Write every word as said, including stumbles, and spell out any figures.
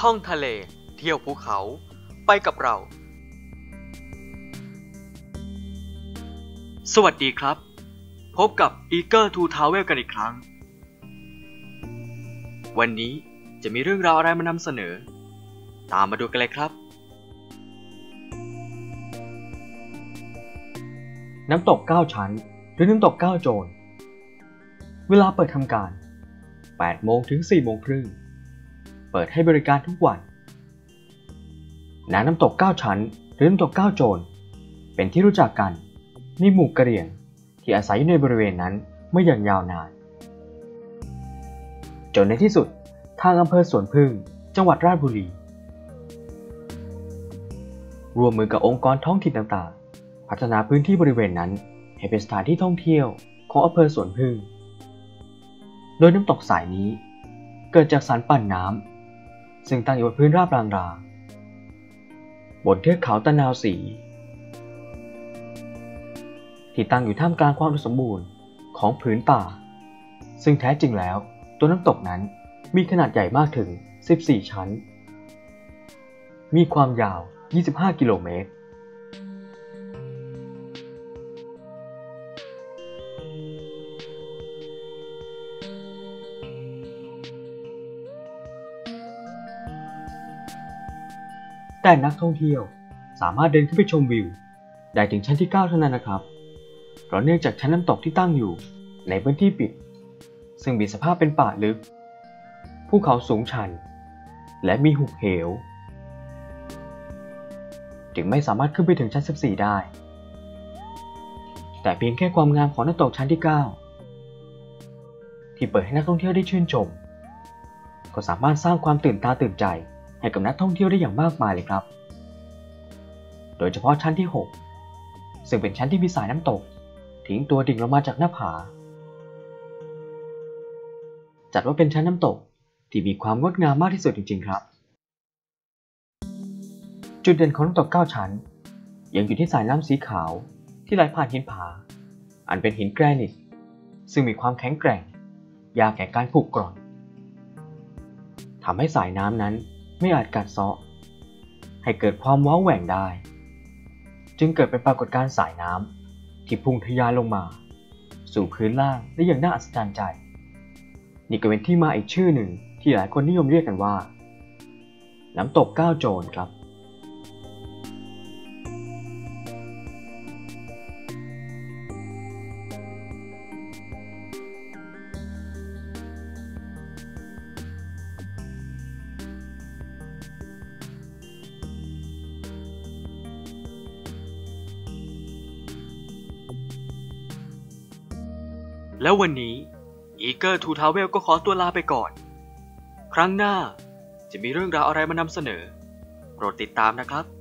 ท่องทะเลเที่ยวภูเขาไปกับเราสวัสดีครับพบกับ Eager to Travel กันอีกครั้งวันนี้จะมีเรื่องราวอะไรมานำเสนอตามมาดูกันเลยครับน้ำตกเก้าชั้นหรือน้ำตกเก้าโจรเวลาเปิดทำการ แปดโมงถึงสี่โมงครึ่งเปิดให้บริการทุกวันณน้ำตกเก้าชั้นหรือน้ำตกเก้าโจรเป็นที่รู้จักกันในหมู่กะเหรี่ยงที่อาศัยอยู่ในบริเวณนั้นมาอย่างยาวนานจนในที่สุดทางอำเภอสวนพึ่งจังหวัดราชบุรีร่วมมือกับองค์กรท้องถิ่นต่างๆพัฒนาพื้นที่บริเวณนั้นให้เป็นสถานที่ท่องเที่ยวของอำเภอสวนพึ่งโดยน้ำตกสายนี้เกิดจากสารปั่นน้ำซึ่งตั้งอยู่บนพื้นราบรางราบนเทือกเขาตะนาวศรีที่ตั้งอยู่ท่ามกลางความอุดมสมบูรณ์ของผืนป่าซึ่งแท้จริงแล้วตัวน้ำตกนั้นมีขนาดใหญ่มากถึงสิบสี่ชั้นมีความยาวยี่สิบห้ากิโลเมตรแต่นักท่องเที่ยวสามารถเดินขึ้นไปชมวิวได้ถึงชั้นที่เก้าเท่านั้นนะครับเพราะเนื่องจากชั้นน้ำตกที่ตั้งอยู่ในพื้นที่ปิดซึ่งมีสภาพเป็นป่าลึกภูเขาสูงชันและมีหุบเหวจึงไม่สามารถขึ้นไปถึงชั้นสิบสี่ได้แต่เพียงแค่ความงามของน้ำตกชั้นที่เก้าที่เปิดให้นักท่องเที่ยวได้ชื่นชมก็สามารถสร้างความตื่นตาตื่นใจให้กับนักท่องเที่ยวได้อย่างมากมายเลยครับโดยเฉพาะชั้นที่หกซึ่งเป็นชั้นที่มีสายน้ำตกทิ้งตัวดิ่งลงมาจากหน้าผาจัดว่าเป็นชั้นน้ำตกที่มีความงดงามมากที่สุดจริงๆครับจุดเด่นของน้ำตกเก้าชั้นยังอยู่ที่สายน้ำสีขาวที่ไหลผ่านหินผาอันเป็นหินแกรนิตซึ่งมีความแข็งแกร่งยากแก่การผุกร่อนทำให้สายน้ำนั้นไม่อาจกัดเซาะให้เกิดความว้าวแหว่งได้จึงเกิดเป็นปรากฏการณ์สายน้ำที่พุ่งทะยานลงมาสู่พื้นล่างได้อย่างน่าอัศจรรย์ใจนี่ก็เป็นที่มาอีกชื่อหนึ่งที่หลายคนนิยมเรียกกันว่าน้ำตกเก้าโจรครับแล้ววันนี้ Eager to Travel ก็ขอตัวลาไปก่อน ครั้งหน้าจะมีเรื่องราวอะไรมานำเสนอโปรดติดตามนะครับ